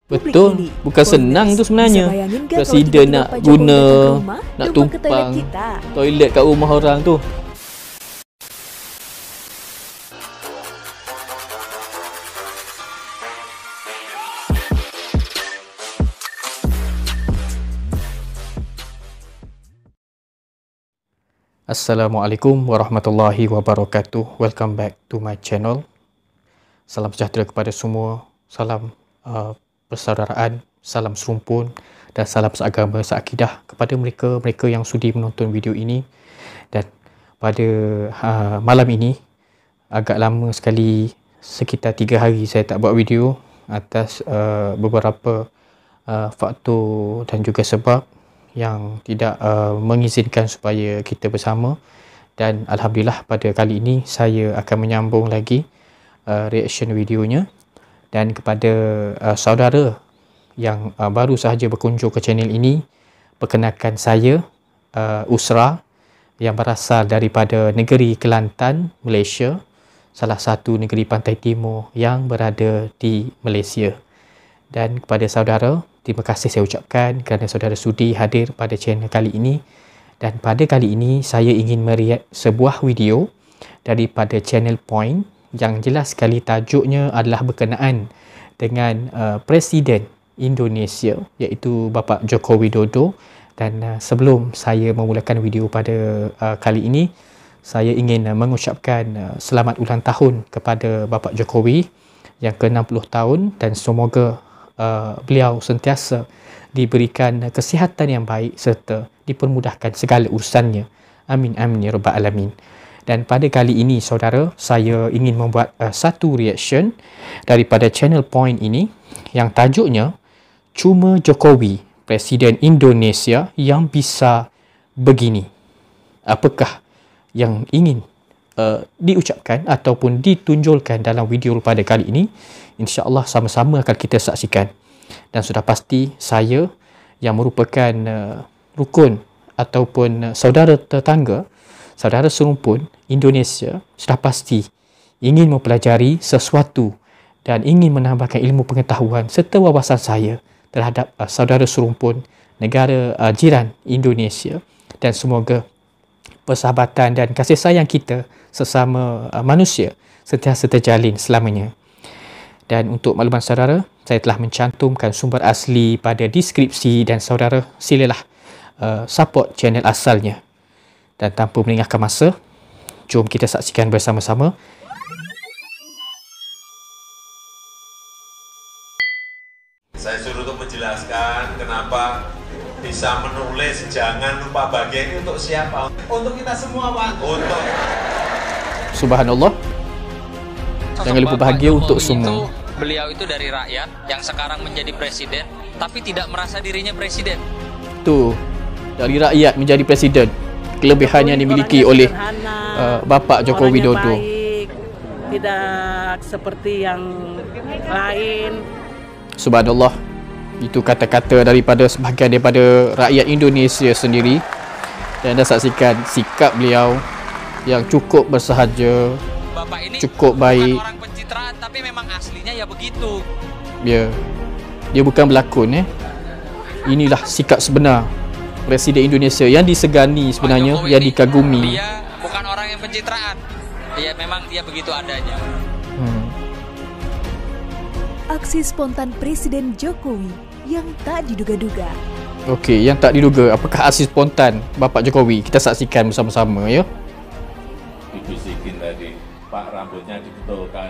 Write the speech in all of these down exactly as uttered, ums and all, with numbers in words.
Betul, bukan senang tu sebenarnya. Presiden nak guna, nak tumpang toilet kat rumah orang tu. Assalamualaikum warahmatullahi wabarakatuh. Welcome back to my channel. Salam sejahtera kepada semua. Salam uh, persaudaraan, salam serumpun dan salam seagama, seakidah kepada mereka-mereka yang sudi menonton video ini. Dan pada uh, malam ini, agak lama sekali, sekitar tiga hari saya tak buat video atas uh, beberapa uh, faktor dan juga sebab yang tidak uh, mengizinkan supaya kita bersama. Dan Alhamdulillah pada kali ini saya akan menyambung lagi uh, reaction videonya. Dan kepada uh, saudara yang uh, baru sahaja berkunjung ke channel ini, perkenalkan saya uh, Usra yang berasal daripada negeri Kelantan, Malaysia, salah satu negeri pantai timur yang berada di Malaysia. Dan kepada saudara, terima kasih saya ucapkan kerana saudara sudi hadir pada channel kali ini. Dan pada kali ini saya ingin mereact sebuah video daripada channel Point yang jelas sekali tajuknya adalah berkenaan dengan uh, Presiden Indonesia, iaitu Bapak Joko Widodo. Dan uh, sebelum saya memulakan video pada uh, kali ini, saya ingin uh, mengucapkan uh, selamat ulang tahun kepada Bapak Jokowi yang ke enam puluh tahun, dan semoga Uh, beliau sentiasa diberikan kesihatan yang baik serta dipermudahkan segala urusannya. Amin amin ya rabbal alamin. Dan pada kali ini saudara, saya ingin membuat uh, satu reaction daripada channel Point ini yang tajuknya Cuma Jokowi, Presiden Indonesia yang bisa begini. Apakah yang ingin uh, diucapkan ataupun ditunjulkan dalam video pada kali ini? InsyaAllah sama-sama akan kita saksikan. Dan sudah pasti saya yang merupakan uh, rukun ataupun uh, saudara tetangga, saudara serumpun Indonesia, sudah pasti ingin mempelajari sesuatu dan ingin menambahkan ilmu pengetahuan serta wawasan saya terhadap uh, saudara serumpun negara uh, jiran Indonesia. Dan semoga persahabatan dan kasih sayang kita sesama uh, manusia sentiasa terjalin selamanya. Dan untuk makluman saudara, saya telah mencantumkan sumber asli pada deskripsi dan saudara silalah uh, support channel asalnya. Dan tanpa melengahkan masa, jom kita saksikan bersama-sama. Saya suruh untuk menjelaskan kenapa bisa menulis jangan lupa bahagia ini untuk siapa? Untuk kita semua, Pak. Untuk Subhanallah. Jangan lupa bahagia untuk semua. Beliau itu dari rakyat yang sekarang menjadi presiden, tapi tidak merasa dirinya presiden. Tuh, dari rakyat menjadi presiden. Kelebihan yang dimiliki oleh uh, Bapak Joko Widodo. Baik, tidak seperti yang lain. Subhanallah. Itu kata-kata daripada sebahagian daripada rakyat Indonesia sendiri. Dan anda saksikan sikap beliau yang cukup bersahaja, Bapak ini cukup baik. Bukan orang pencitraan, tapi memang aslinya ya begitu. Ya, dia bukan berlakon eh. Inilah sikap sebenar Presiden Indonesia yang disegani sebenarnya, yang dikagumi. Dia bukan orang yang pencitraan. Dia memang dia begitu adanya. Hmm. Aksi spontan Presiden Jokowi yang tak diduga-duga. Okey, yang tak diduga. Apakah aksi spontan Bapak Jokowi? Kita saksikan bersama-sama ya. dibisikin tadi, Pak, rambutnya dibetulkan.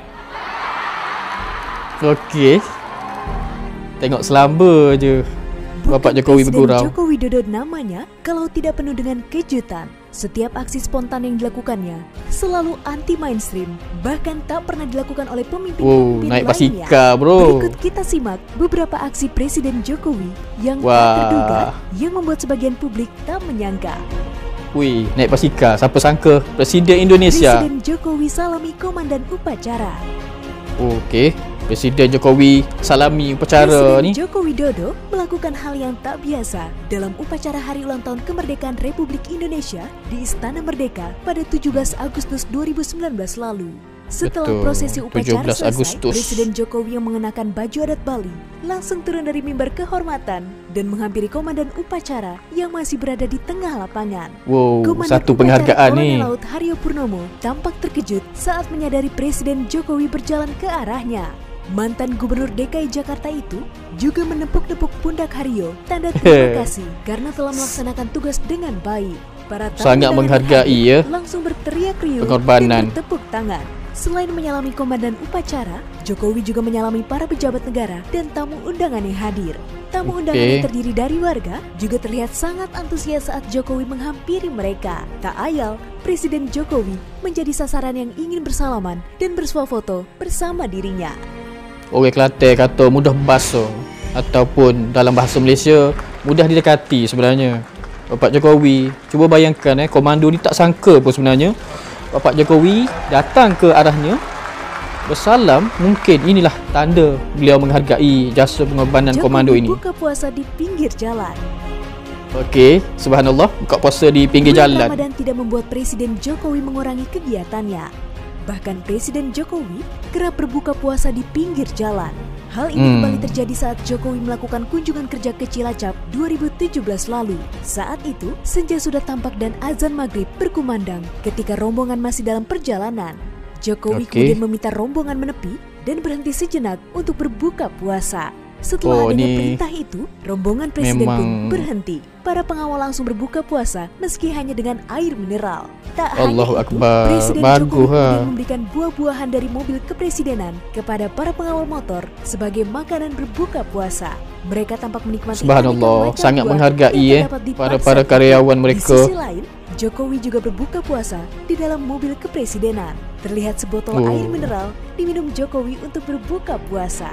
Okey. Tengok selamba je Bapak Jokowi bergurau. Presiden Joko Widodo namanya kalau tidak penuh dengan kejutan. Setiap aksi spontan yang dilakukannya selalu anti mainstream, bahkan tak pernah dilakukan oleh pemimpin-pemimpin wow, naik lainnya. basikal, bro. Berikut kita simak beberapa aksi Presiden Jokowi yang Wah. tak terduga, yang membuat sebagian publik tak menyangka. Wih, naik basikal. Siapa sangka Presiden Indonesia. Presiden Jokowi salami komandan upacara. Okey, Presiden Jokowi salami upacara Presiden ni. Joko Widodo melakukan hal yang tak biasa dalam upacara Hari Ulang Tahun Kemerdekaan Republik Indonesia di Istana Merdeka pada tujuh belas Agustus dua ribu sembilan belas lalu. Setelah Betul. prosesi upacara tujuh belas selesai, Agustus. Presiden Jokowi yang mengenakan baju adat Bali langsung turun dari mimbar kehormatan dan menghampiri komandan upacara yang masih berada di tengah lapangan. Wow, Komandan satu upacara penghargaan Kolonel nih. Laut Haryo Purnomo tampak terkejut saat menyadari Presiden Jokowi berjalan ke arahnya. Mantan Gubernur D K I Jakarta itu juga menepuk-nepuk pundak Haryo tanda terima kasih karena telah melaksanakan tugas dengan baik. Para tamu Sangat undangan menghargai hadir ya langsung berteriak riuh pengorbanan. dan bertepuk tangan. Selain menyalami komandan upacara, Jokowi juga menyalami para pejabat negara dan tamu undangan yang hadir. Tamu undangan Oke. yang terdiri dari warga juga terlihat sangat antusias saat Jokowi menghampiri mereka. Tak ayal, Presiden Jokowi menjadi sasaran yang ingin bersalaman dan bersuah foto bersama dirinya. Orang Kelantan kata mudah basuh, ataupun dalam bahasa Malaysia mudah didekati sebenarnya. Bapak Jokowi, cuba bayangkan eh komando ni tak sangka pun sebenarnya Bapak Jokowi datang ke arahnya bersalam. Mungkin inilah tanda beliau menghargai jasa pengorbanan Jokowi komando ini. buka puasa di pinggir jalan. Okey, subhanallah, buka puasa di pinggir Bulan jalan. Ramadan tidak membuat Presiden Jokowi mengurangi kegiatannya. Bahkan Presiden Jokowi kerap berbuka puasa di pinggir jalan. Hal ini Hmm. kembali terjadi saat Jokowi melakukan kunjungan kerja ke Cilacap dua ribu tujuh belas lalu. Saat itu, senja sudah tampak dan azan maghrib berkumandang ketika rombongan masih dalam perjalanan. Jokowi Oke. kemudian meminta rombongan menepi dan berhenti sejenak untuk berbuka puasa. Setelah Oh, adanya ini perintah itu, rombongan presiden pun memang- berhenti. Para pengawal langsung berbuka puasa meski hanya dengan air mineral. Tak Allahu hanya itu, Akbar, Presiden bagus, Jokowi ha. kemudian memberikan buah-buahan dari mobil kepresidenan kepada para pengawal motor sebagai makanan berbuka puasa. Mereka tampak menikmati Subhanallah, aneka macam sangat buah menghargai yang eh terdapat di para pasar para itu. karyawan Di mereka. sisi lain, Jokowi juga berbuka puasa di dalam mobil kepresidenan. Terlihat sebotol Oh. air mineral diminum Jokowi untuk berbuka puasa.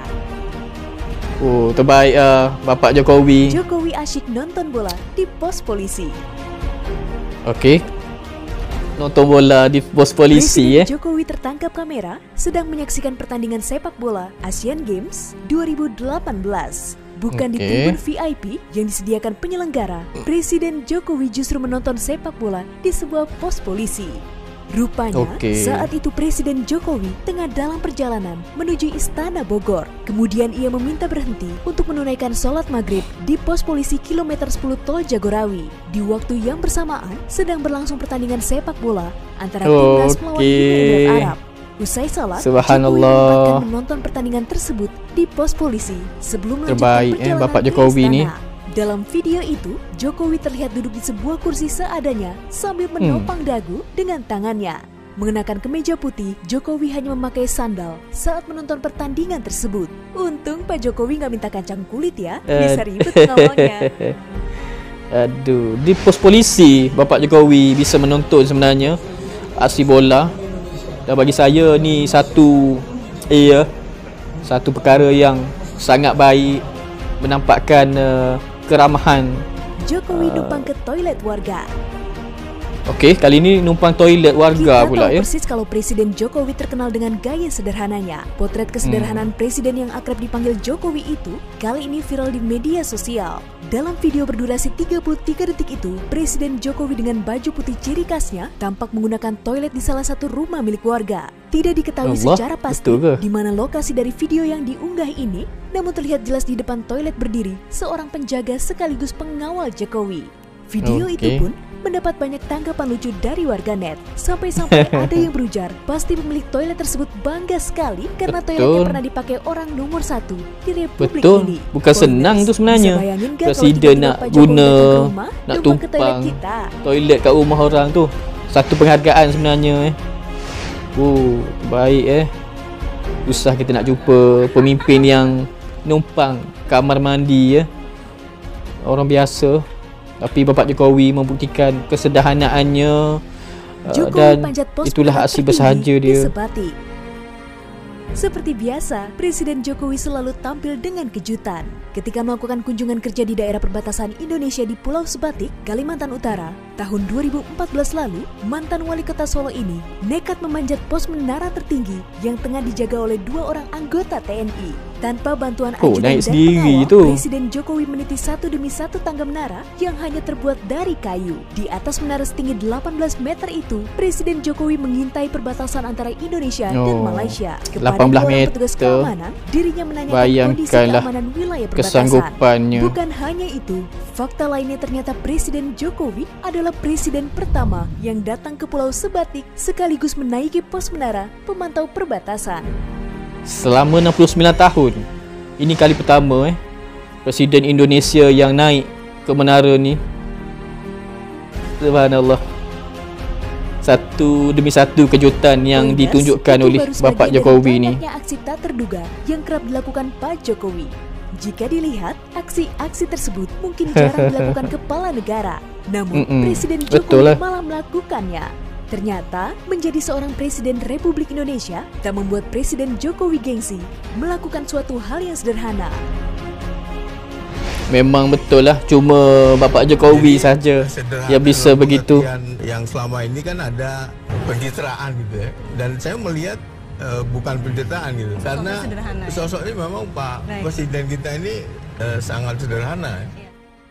Oh, terbaik ah Bapak Jokowi. Jokowi asyik nonton bola di pos polisi. Okey. Nonton bola di pos polisi Presiden eh. Jokowi tertangkap kamera sedang menyaksikan pertandingan sepak bola Asian Games dua ribu delapan belas. Bukan di Oke. tribun V I P yang disediakan penyelenggara, Presiden Jokowi justru menonton sepak bola di sebuah pos polisi. Rupanya, Oke. saat itu Presiden Jokowi tengah dalam perjalanan menuju Istana Bogor. Kemudian ia meminta berhenti untuk menunaikan sholat maghrib di pos polisi kilometer sepuluh Tol Jagorawi. Di waktu yang bersamaan, sedang berlangsung pertandingan sepak bola antara timnas melawan Oke. Uni Emirat Arab. Usai salat, Jokowi Subhanallah. menyempatkan menonton pertandingan tersebut di pos polisi sebelum melanjutkan Terbaik, eh, perjalanan Bapak ke Jokowi istana. ni. Dalam video itu, Jokowi terlihat duduk di sebuah kursi seadanya sambil Hmm. menopang dagu dengan tangannya. Mengenakan kemeja putih, Jokowi hanya memakai sandal saat menonton pertandingan tersebut. Untung Pak Jokowi nggak minta kacang kulit ya, bisa Eh. ribet ngomongnya. Aduh, di pos polisi Bapak Jokowi bisa menonton sebenarnya aksi bola. Dan bagi saya ni satu iya satu perkara yang sangat baik, menampakkan uh, keramahan. Jokowi numpang ke toilet warga. Okey, kali ni numpang toilet warga Kita pula tahu ya. persis kalau Presiden Jokowi terkenal dengan gaya sederhananya. Potret kesederhanaan Hmm. presiden yang akrab dipanggil Jokowi itu kali ini viral di media sosial. Dalam video berdurasi tiga puluh tiga detik itu, Presiden Jokowi dengan baju putih ciri khasnya tampak menggunakan toilet di salah satu rumah milik warga. Tidak diketahui Allah, secara pasti betul ke? di mana lokasi dari video yang diunggah ini, namun terlihat jelas di depan toilet berdiri seorang penjaga sekaligus pengawal Jokowi. Video Oke. itu pun mendapat banyak tanggapan lucu dari warganet. Sampai-sampai ada yang berujar, pasti pemilik toilet tersebut bangga sekali karena Betul. toiletnya pernah dipakai orang nomor satu di Republik Betul. ini. Bukan senang tu sebenarnya. Bisa bayangin gak Presiden kalau tiba-tiba nak Pak Jokowi guna, datang ke rumah, nak numpang ke toilet tumpang kita. toilet kat rumah orang tu. Satu penghargaan sebenarnya eh. Oh, baik eh. Susah kita nak jumpa pemimpin yang numpang kamar mandi ya. Orang biasa. Tapi Bapak Jokowi membuktikan kesederhanaannya uh, Jokowi dan panjat pos itulah pejabat aksi tertinggi bersahaja di dia. Sebatik. Seperti biasa, Presiden Jokowi selalu tampil dengan kejutan. Ketika melakukan kunjungan kerja di daerah perbatasan Indonesia di Pulau Sebatik, Kalimantan Utara, tahun dua ribu empat belas lalu, mantan wali kota Solo ini nekat memanjat pos menara tertinggi yang tengah dijaga oleh dua orang anggota T N I. Tanpa bantuan Oh, ajudan naik dan sendiri pengawal, tu. Presiden Jokowi meniti satu demi satu tangga menara yang hanya terbuat dari kayu. Di atas menara setinggi delapan belas meter itu, Presiden Jokowi mengintai perbatasan antara Indonesia dan Oh, Malaysia. Kepada delapan belas dua orang meter. petugas keamanan, dirinya menanyakan kondisi Bayangkanlah keamanan wilayah perbatasan. kesanggupannya. Bukan hanya itu, fakta lainnya ternyata Presiden Jokowi adalah presiden pertama yang datang ke Pulau Sebatik sekaligus menaiki pos menara pemantau perbatasan. Selama enam puluh sembilan tahun, ini kali pertama eh Presiden Indonesia yang naik ke menara ni. Subhanallah. Satu demi satu kejutan yang Pointers, ditunjukkan itu oleh baru Bapak sebagian Jokowi dari ni. banyaknya aksi tak terduga yang kerap dilakukan Pak Jokowi. Jika dilihat, aksi-aksi tersebut mungkin jarang dilakukan kepala negara. Namun, Mm-mm, Presiden betul Jokowi lah. malah melakukannya. Ternyata, menjadi seorang Presiden Republik Indonesia tak membuat Presiden Jokowi gengsi melakukan suatu hal yang sederhana. Memang betul lah, cuma Bapak Jokowi saja yang bisa begitu. Yang selama ini kan ada pencitraan gitu ya. Dan saya melihat uh, bukan pencitraan gitu. Karena sosok ini memang Pak Baik. Presiden kita ini uh, sangat sederhana. Ya.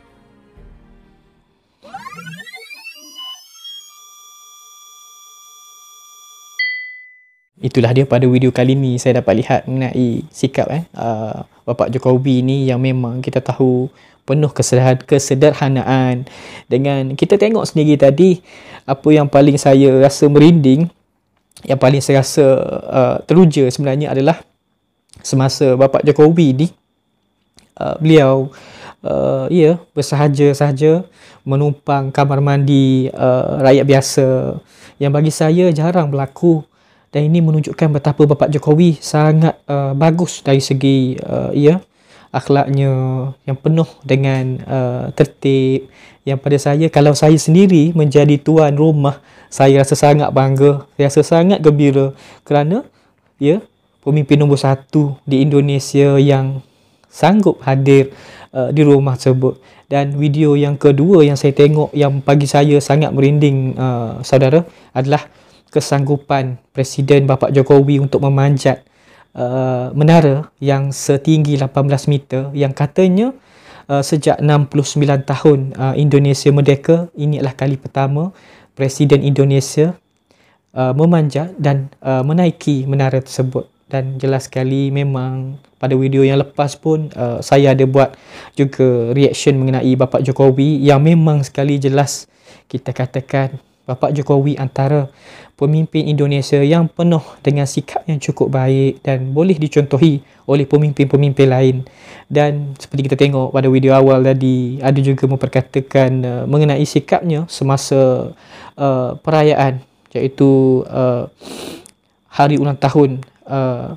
Itulah dia pada video kali ni saya dapat lihat mengenai sikap eh uh, Bapak Jokowi ni yang memang kita tahu penuh kesederhan- kesederhanaan. Dengan kita tengok sendiri tadi, apa yang paling saya rasa merinding, yang paling saya rasa uh, teruja sebenarnya adalah semasa Bapak Jokowi ni uh, beliau uh, ya bersahaja-sahaja menumpang kamar mandi uh, rakyat biasa yang bagi saya jarang berlaku. Dan ini menunjukkan betapa Bapak Jokowi sangat uh, bagus dari segi uh, ya, akhlaknya yang penuh dengan uh, tertib. Yang pada saya, kalau saya sendiri menjadi tuan rumah, saya rasa sangat bangga, saya rasa sangat gembira kerana ya, pemimpin nombor satu di Indonesia yang sanggup hadir uh, di rumah tersebut. Dan video yang kedua yang saya tengok yang bagi saya sangat merinding, uh, saudara, adalah kesanggupan Presiden Bapak Jokowi untuk memanjat uh, menara yang setinggi lapan belas meter, yang katanya uh, sejak enam puluh sembilan tahun uh, Indonesia merdeka, ini adalah kali pertama Presiden Indonesia uh, memanjat dan uh, menaiki menara tersebut. Dan jelas sekali memang pada video yang lepas pun uh, saya ada buat juga reaction mengenai Bapak Jokowi yang memang sekali jelas kita katakan Bapak Jokowi antara pemimpin Indonesia yang penuh dengan sikap yang cukup baik dan boleh dicontohi oleh pemimpin-pemimpin lain. Dan seperti kita tengok pada video awal tadi, ada juga memperkatakan uh, mengenai sikapnya semasa uh, perayaan, iaitu uh, hari ulang tahun uh,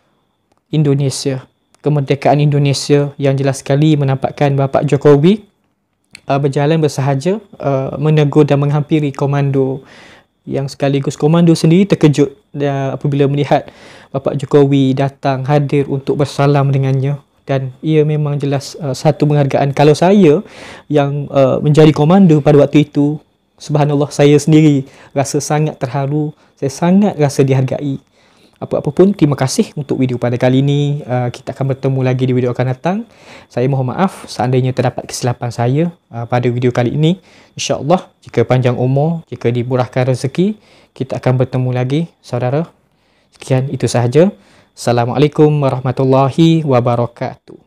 Indonesia, kemerdekaan Indonesia, yang jelas sekali menampakkan Bapak Jokowi uh, berjalan bersahaja uh, menegur dan menghampiri komando, yang sekaligus komando sendiri terkejut uh, apabila melihat Bapak Jokowi datang hadir untuk bersalam dengannya. Dan ia memang jelas uh, satu penghargaan. Kalau saya yang uh, menjadi komando pada waktu itu, subhanallah, saya sendiri rasa sangat terharu, saya sangat rasa dihargai. Apa-apa pun, terima kasih untuk video pada kali ini. Uh, kita akan bertemu lagi di video akan datang. Saya mohon maaf seandainya terdapat kesilapan saya uh, pada video kali ini. InsyaAllah, jika panjang umur, jika dimurahkan rezeki, kita akan bertemu lagi, saudara. Sekian, itu sahaja. Assalamualaikum warahmatullahi wabarakatuh.